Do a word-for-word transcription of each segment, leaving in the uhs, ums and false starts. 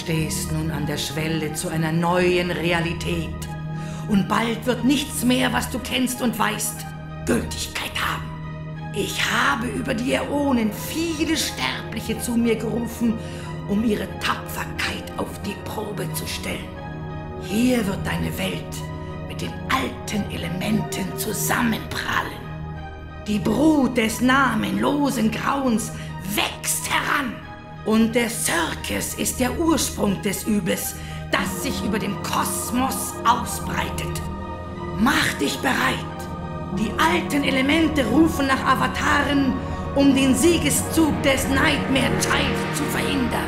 stehst nun an der Schwelle zu einer neuen Realität. Und bald wird nichts mehr, was du kennst und weißt, Gültigkeit haben. Ich habe über die Äonen viele Sterbliche zu mir gerufen, um ihre Tapferkeit auf die Probe zu stellen. Hier wird deine Welt mit den alten Elementen zusammenprallen. Die Brut des namenlosen Grauens wächst heran. Und der Circus ist der Ursprung des Übels, das sich über den Kosmos ausbreitet. Mach dich bereit. Die alten Elemente rufen nach Avataren, um den Siegeszug des Nightmare Child zu verhindern.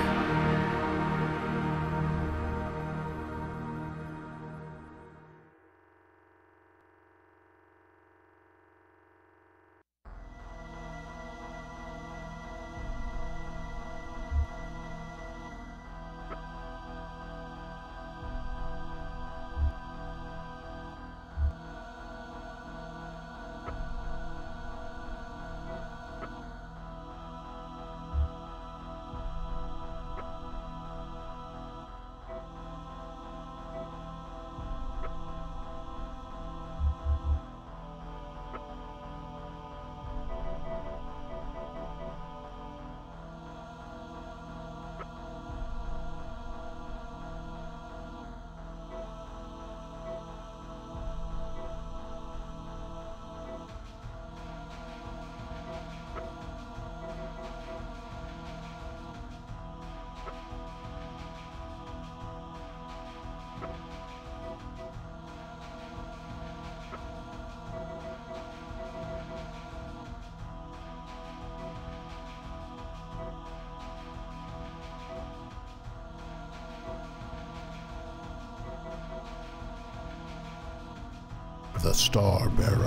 The Starbearer.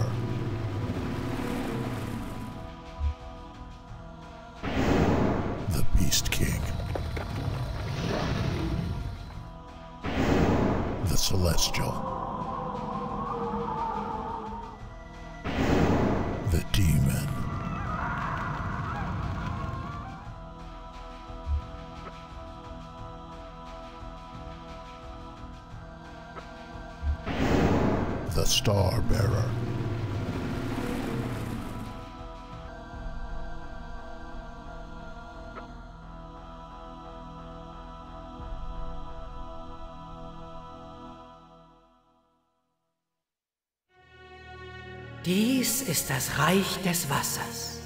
The Beast King. The Celestial. The Demon. The Starbearer. Dies ist das Reich des Wassers.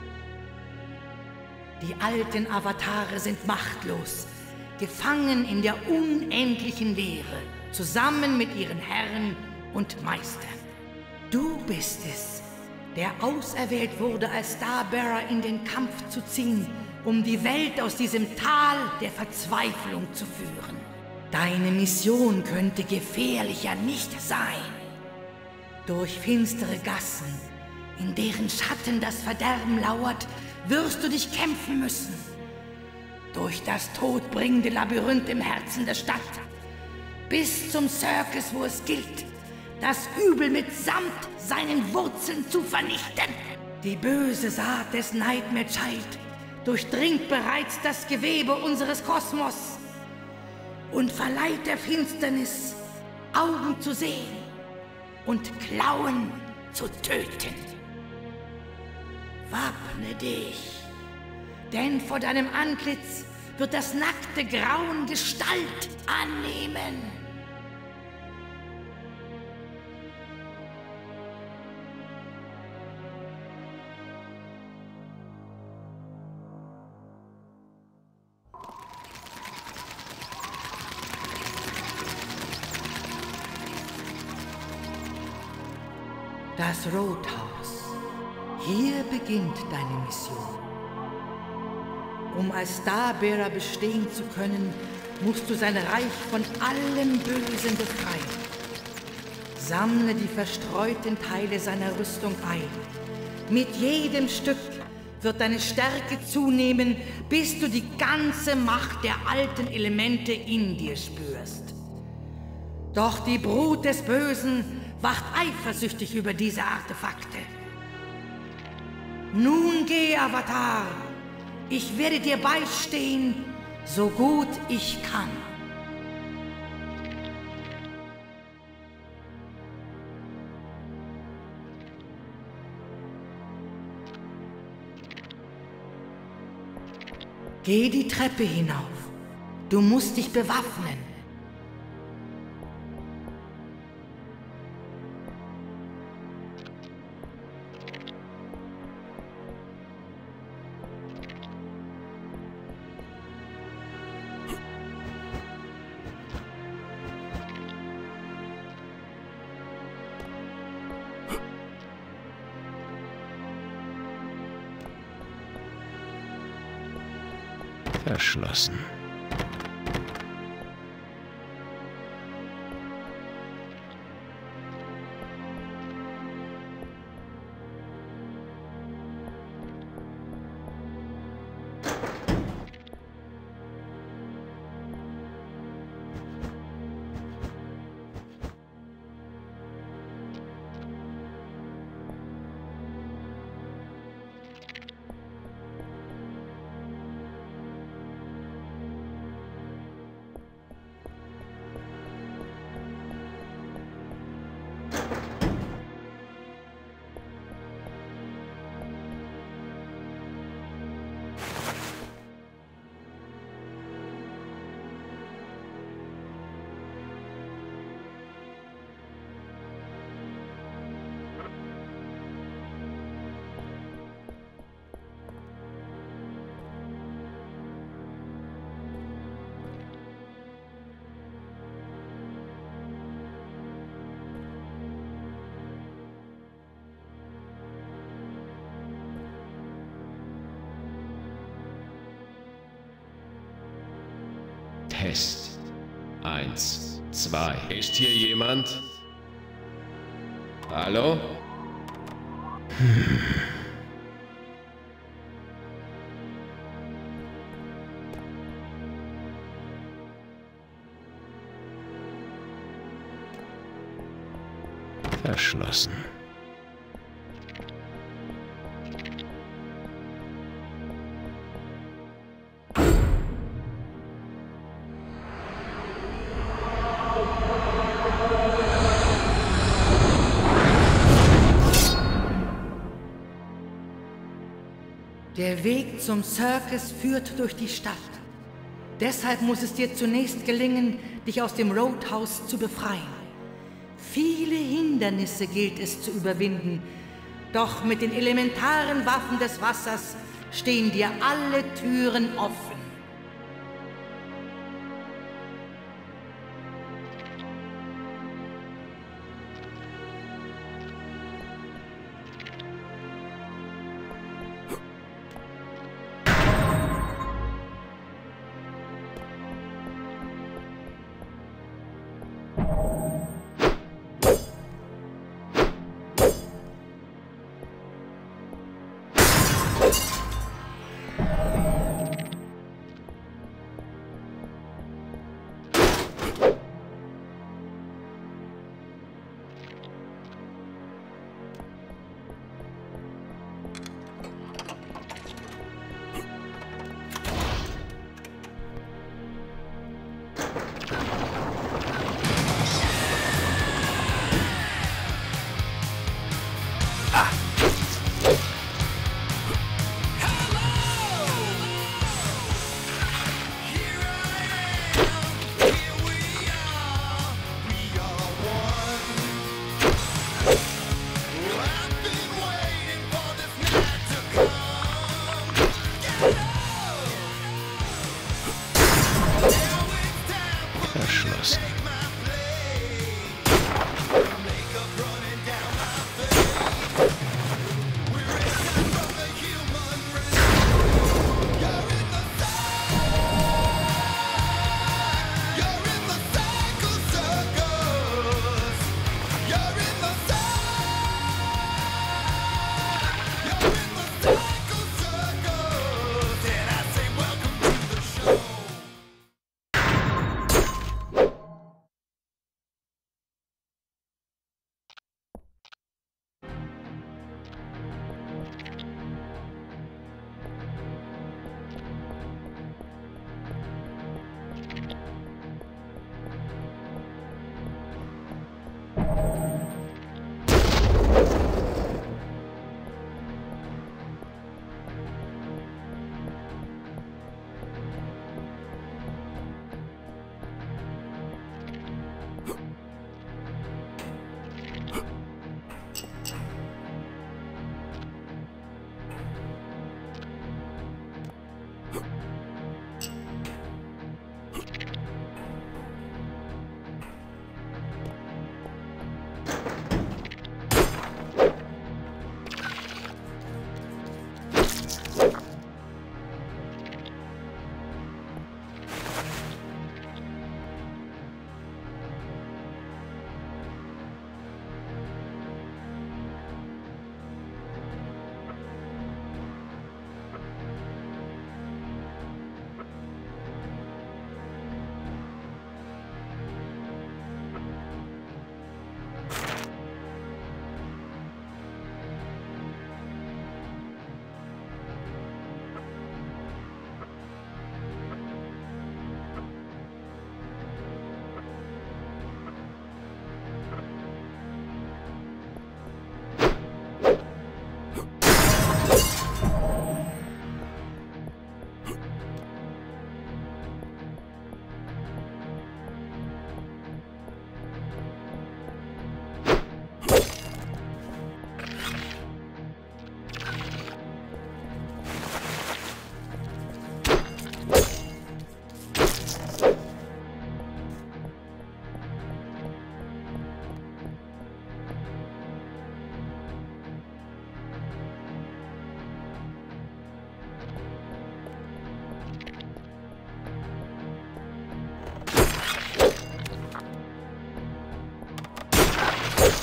Die alten Avatare sind machtlos, gefangen in der unendlichen Leere, zusammen mit ihren Herren und Meistern. Du bist es, der auserwählt wurde, als Starbearer in den Kampf zu ziehen, um die Welt aus diesem Tal der Verzweiflung zu führen. Deine Mission könnte gefährlicher nicht sein. Durch finstere Gassen, in deren Schatten das Verderben lauert, wirst du dich kämpfen müssen. Durch das todbringende Labyrinth im Herzen der Stadt, bis zum Circus, wo es gilt, das Übel mitsamt seinen Wurzeln zu vernichten. Die böse Saat des Nightmare Child durchdringt bereits das Gewebe unseres Kosmos und verleiht der Finsternis, Augen zu sehen und Klauen zu töten. Wappne dich, denn vor deinem Antlitz wird das nackte Grauen Gestalt annehmen. Das Rothaus. Hier beginnt deine Mission. Um als Starbearer bestehen zu können, musst du sein Reich von allem Bösen befreien. Sammle die verstreuten Teile seiner Rüstung ein. Mit jedem Stück wird deine Stärke zunehmen, bis du die ganze Macht der alten Elemente in dir spürst. Doch die Brut des Bösen wacht eifersüchtig über diese Artefakte. Nun geh, Avatar. Ich werde dir beistehen, so gut ich kann. Geh die Treppe hinauf. Du musst dich bewaffnen. Verschlossen. Test. Eins, zwei. Ist hier jemand? Hallo? Hm. Verschlossen. Der Weg zum Circus führt durch die Stadt. Deshalb muss es dir zunächst gelingen, dich aus dem Roadhouse zu befreien. Viele Hindernisse gilt es zu überwinden, doch mit den elementaren Waffen des Wassers stehen dir alle Türen offen.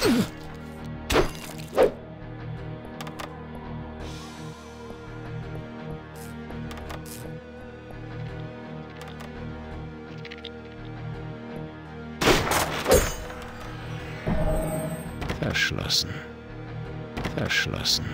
Verschlossen. Verschlossen.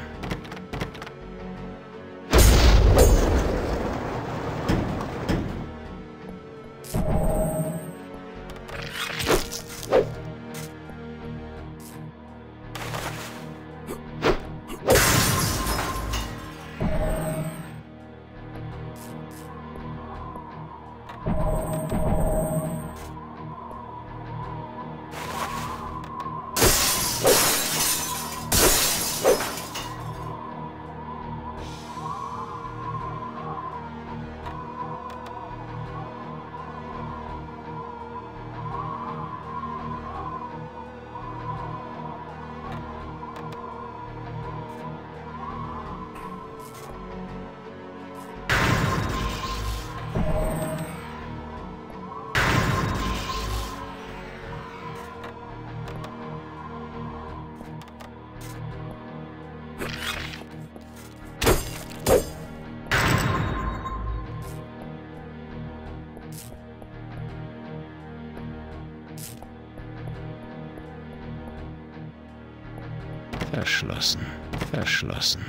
Verschlossen. Verschlossen.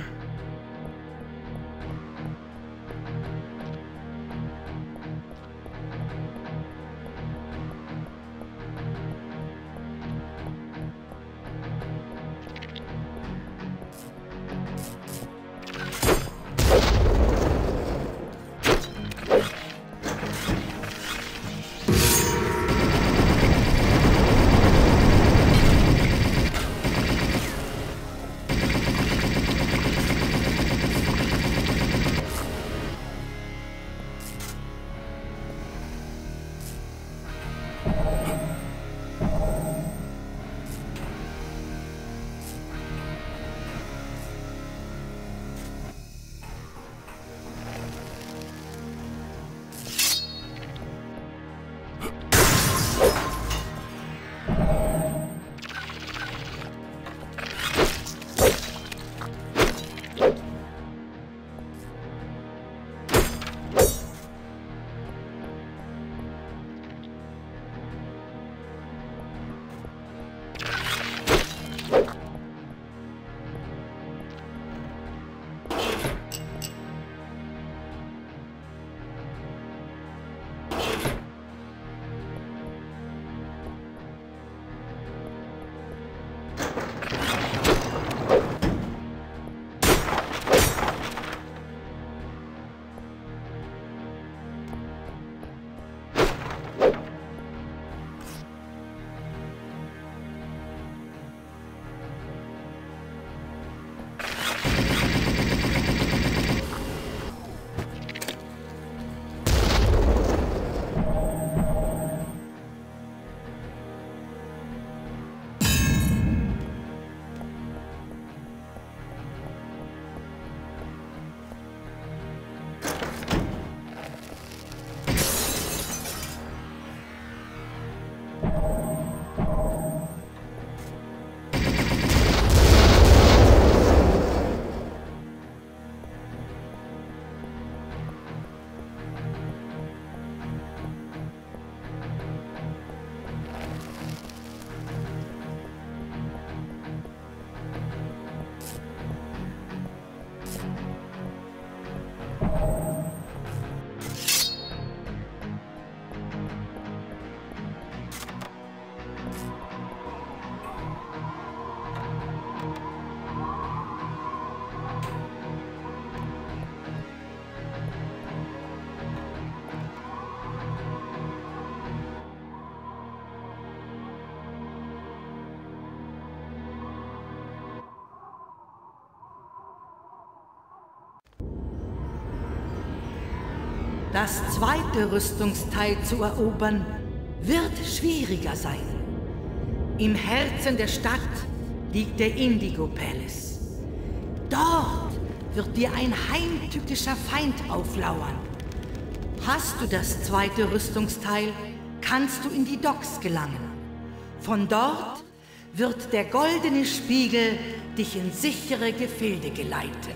Das zweite Rüstungsteil zu erobern, wird schwieriger sein. Im Herzen der Stadt liegt der Indigo Palace. Dort wird dir ein heimtückischer Feind auflauern. Hast du das zweite Rüstungsteil, kannst du in die Docks gelangen. Von dort wird der goldene Spiegel dich in sichere Gefilde geleiten.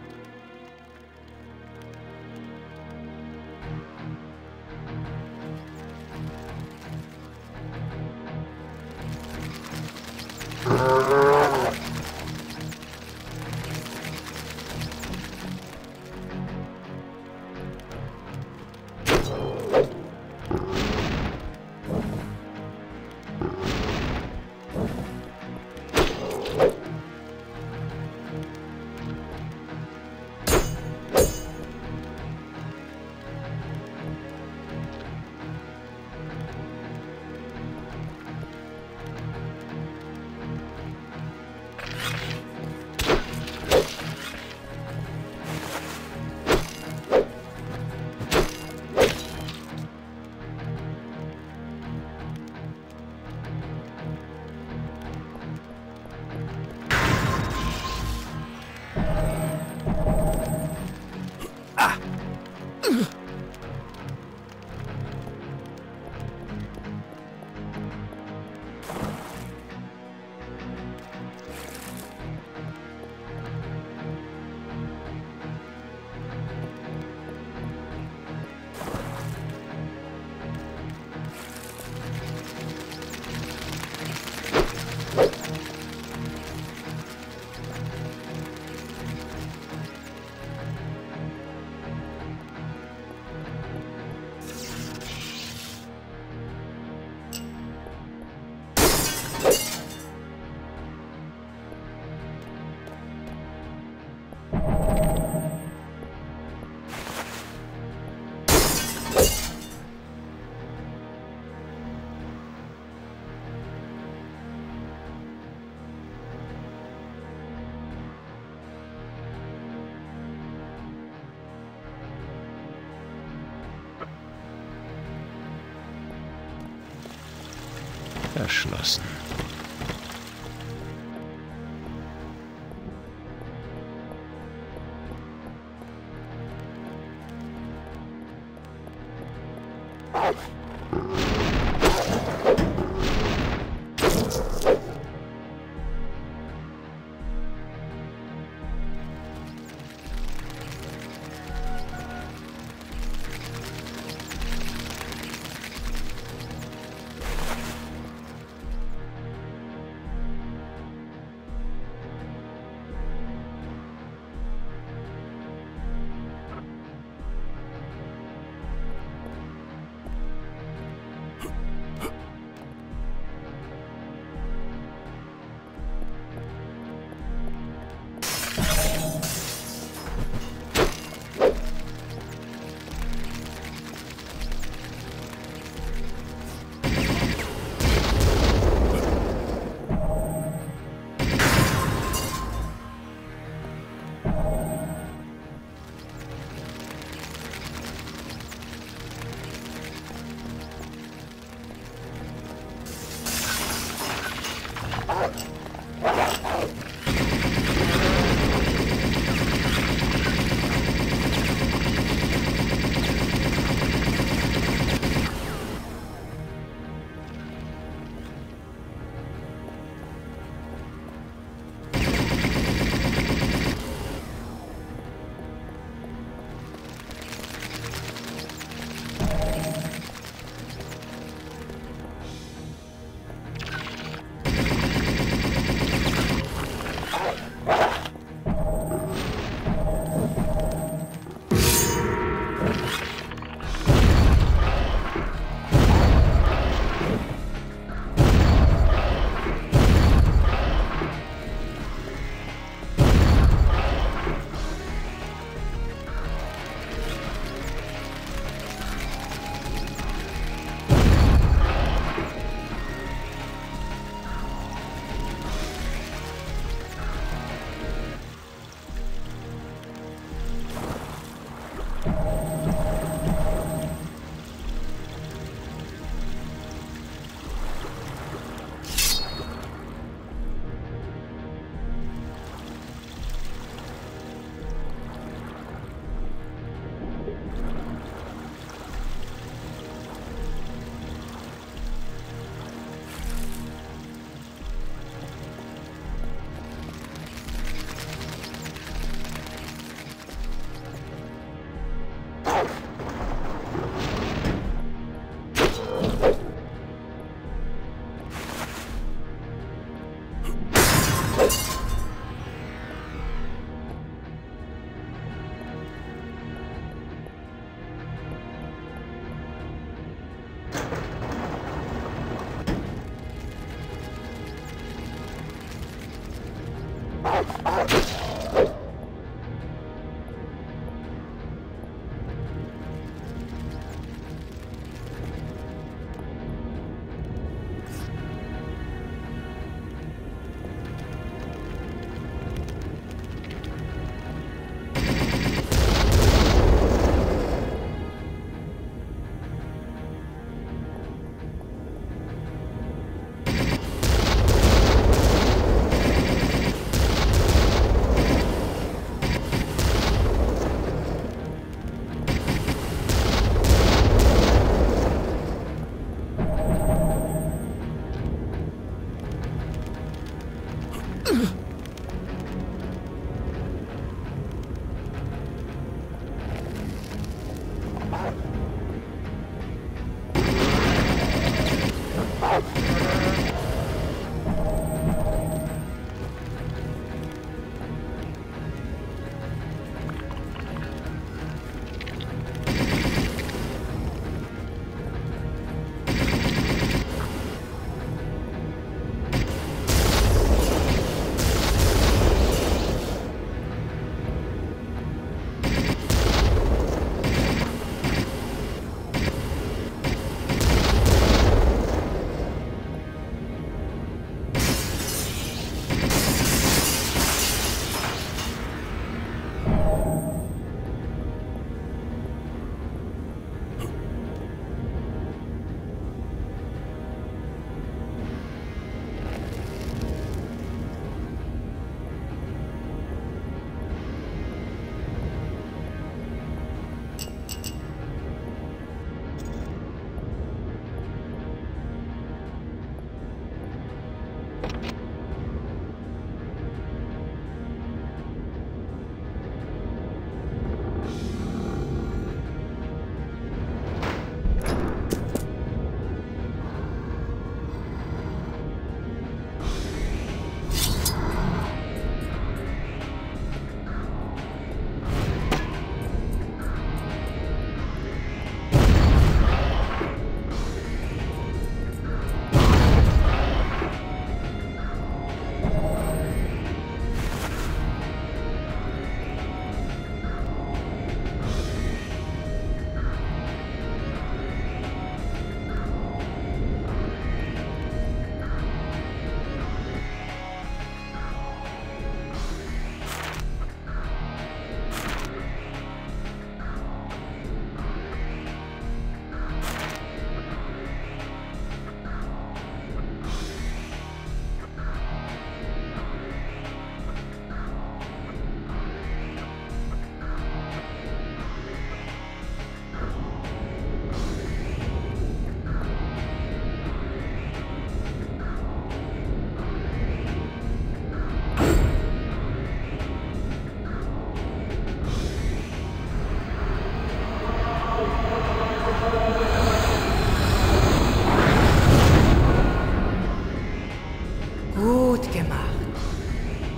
Verschlossen.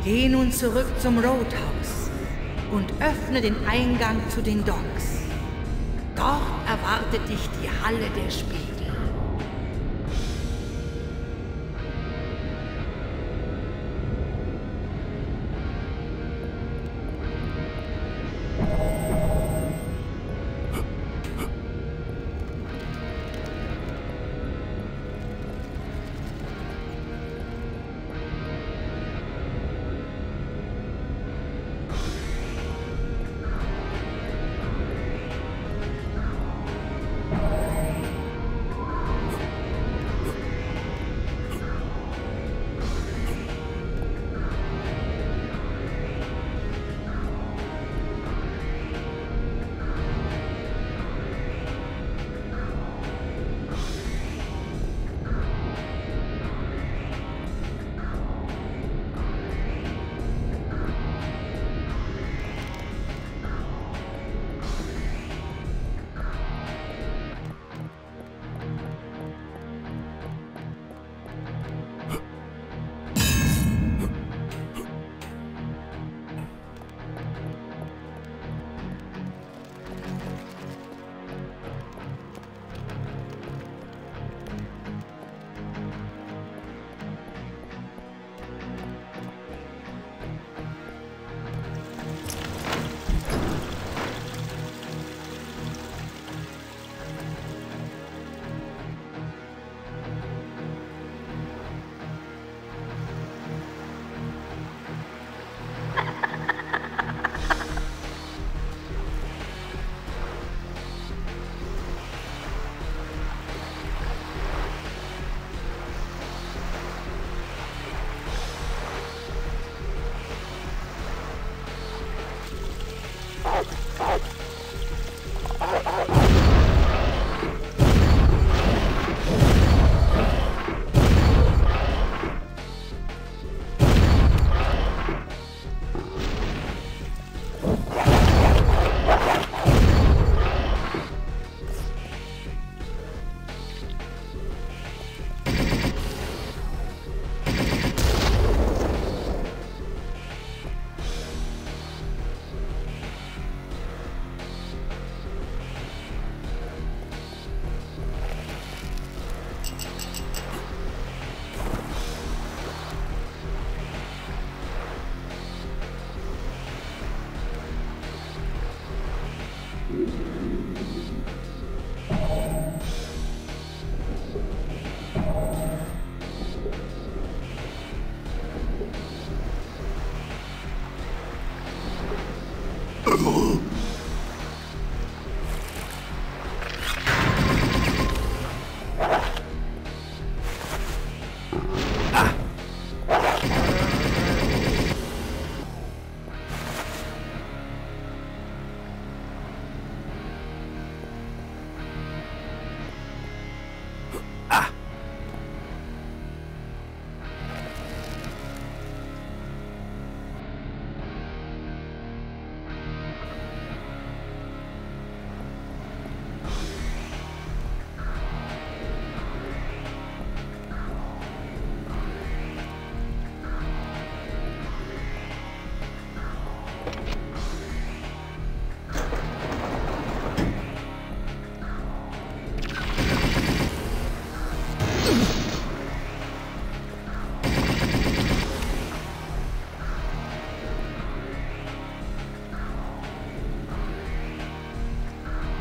Geh nun zurück zum Roadhouse und öffne den Eingang zu den Docks. Dort erwartet dich die Halle der Spiegel.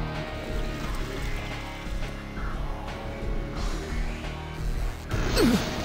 Ugh.